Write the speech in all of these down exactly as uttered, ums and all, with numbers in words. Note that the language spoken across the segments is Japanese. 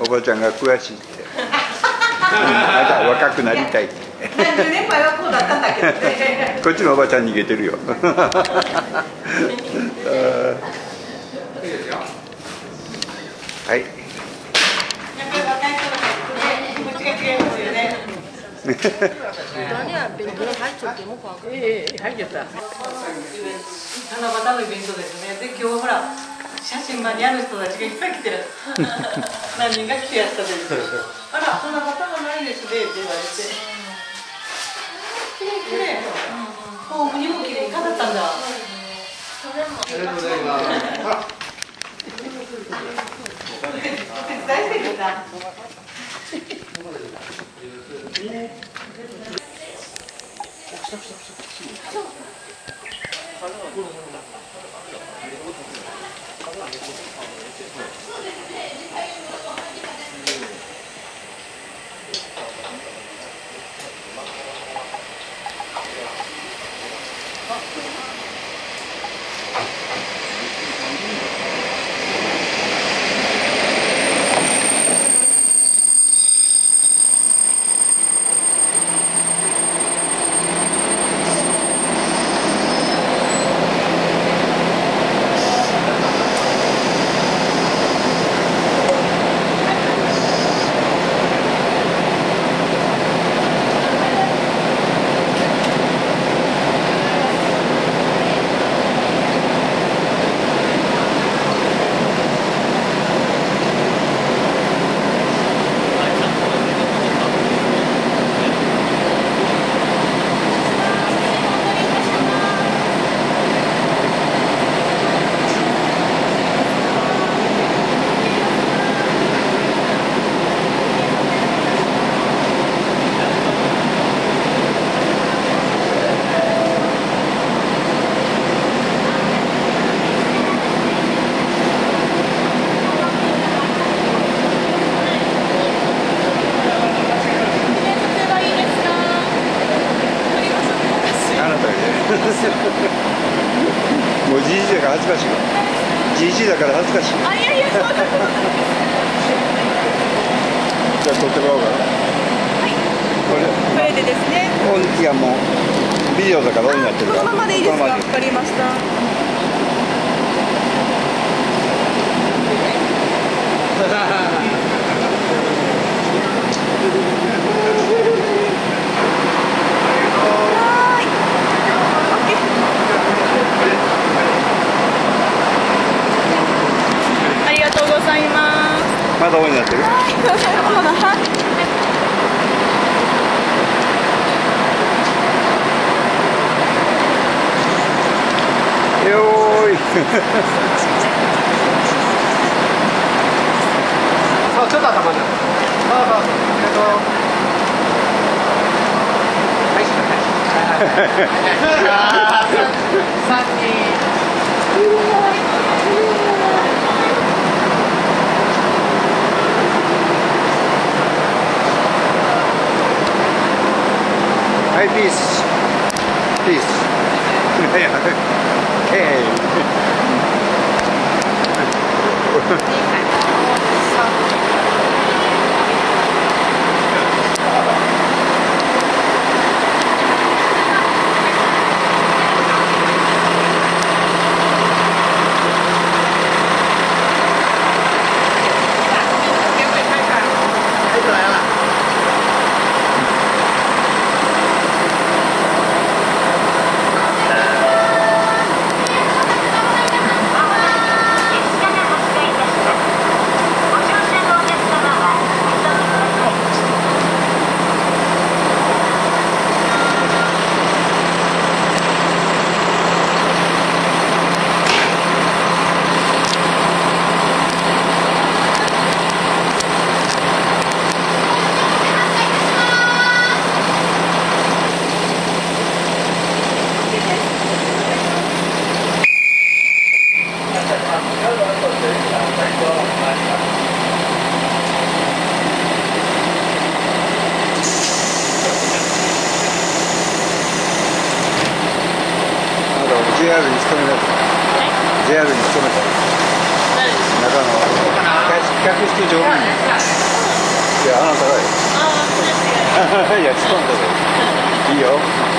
おばちゃんが詳しいって。まだ若くなりたいって。 何十年前はこうだったんだけどね。 こっちのおばちゃん逃げてるよ。はい。 七夕のイベントですね。で、今日はほら写真場にある人たちがいっぱい来てる。何人が来てやったです。あら、七夕がないですねって言われて。綺麗綺麗。ホームにも綺麗に飾ったんだ。ありがとうございます。お手伝いしてくれた。 もうじじいだから恥ずかしいわ。じじいだから恥ずかしい。 あ、いやいや、そうだ。 じゃあ撮ってもらおうかな。 はい。 これ。 これでですね。 オンいやもうビデオだからオンになってるから。 このままでいいですか。わかりました。 まだオンになってる。よーい。 そう、ちょっと頭になる。そうそう、ありがとう。はい、はい。さんにん。 はい、ピース。ピース。ジェイアール に勤めた。ジェイアール に勤めた。中野。 客室乗務員。いや、あなたがいい。いや、突っ込んだで。いいよ。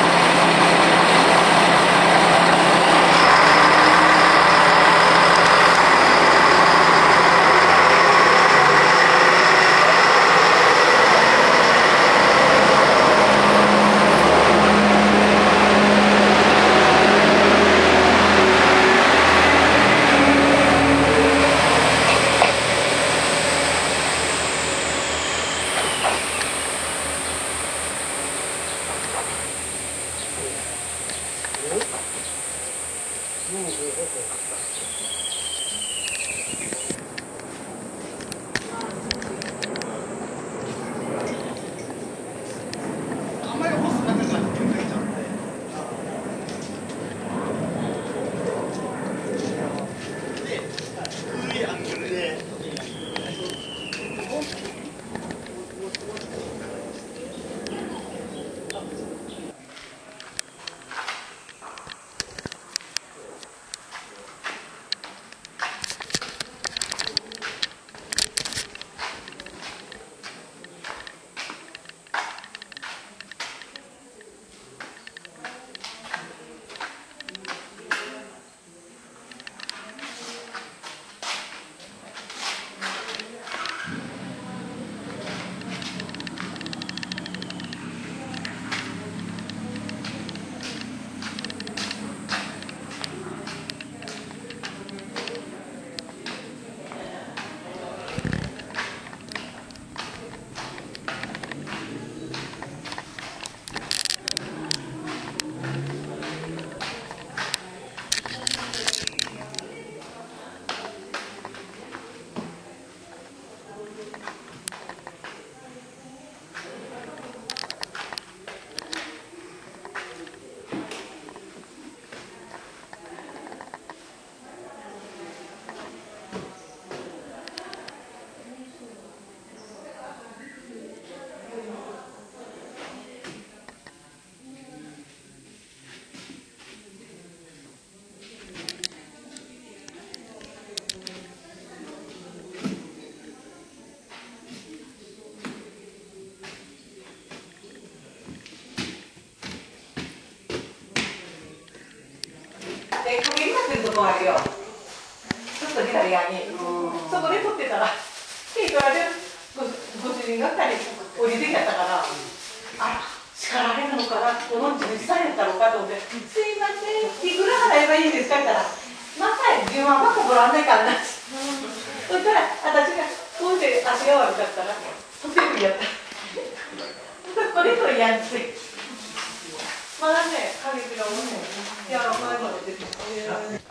で、影になってるとこあるよ。ちょっと左側に。そこで撮ってたら、軽トラでごご主人がふたり降りてきやったから、あら、叱られるのかな、この地主さんやったのかと思って、すいません、いくら払えばいいんですかって言ったら、まさにじゅうまんばっかもらわないからなって。そしたら、私がこうして足が悪かったら、とても嫌だった。これと嫌にして。まだね、影が多いね。いや、前まで出てきた。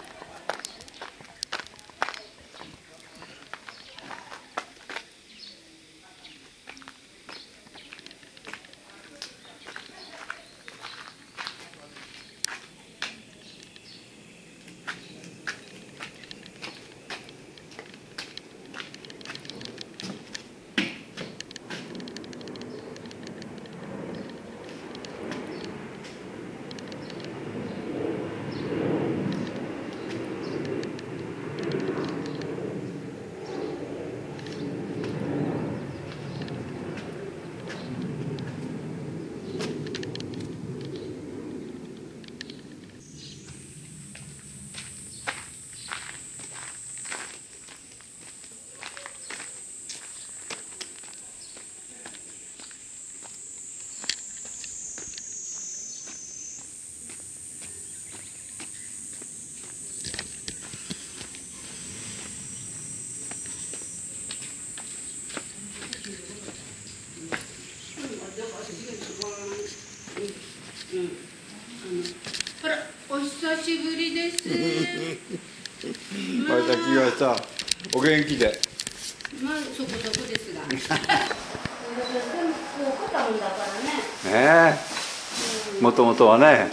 あら、お久しぶりです。 また来ました。お元気で。 まあ、そこそこですが。でも、こう、肩もんだからね。 ねえ。もともとはね。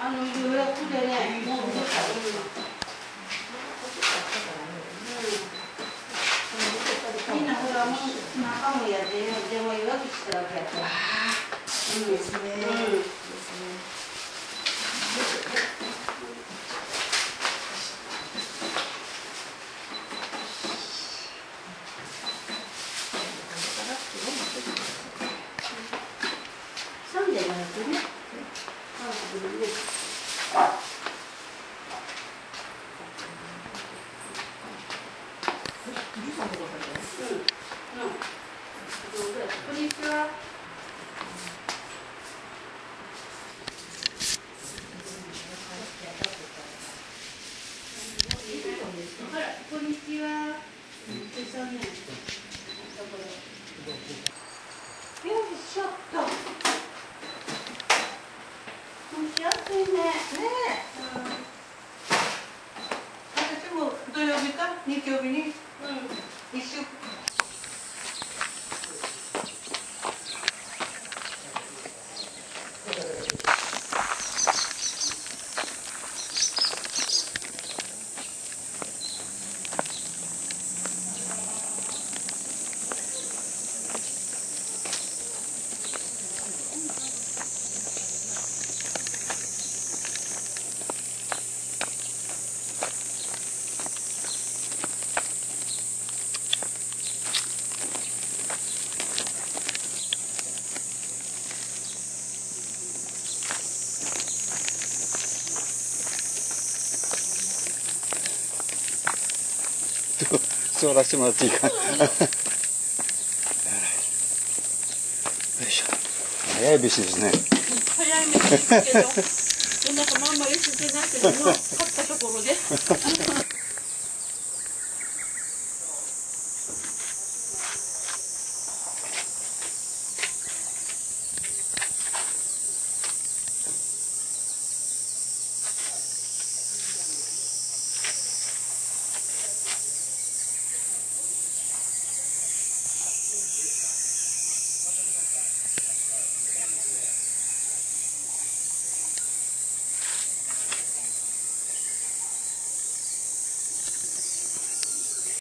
あの予約でね、もうどうしたらいいの。みんなほらもう中もやで電話予約してるわけやから。ああ、いいですね。うん。サンデーがやってね。ああ、ごめんね。こんにちは。ほら、こんにちは。よいしょっと。蒸し暑いね。ねえ。 私も土曜日か日曜日に一週座らせてもらっていいか。よいしょ。早い飯ですね。 早い目ですけど、お腹まんまりしてなくても買ったところで。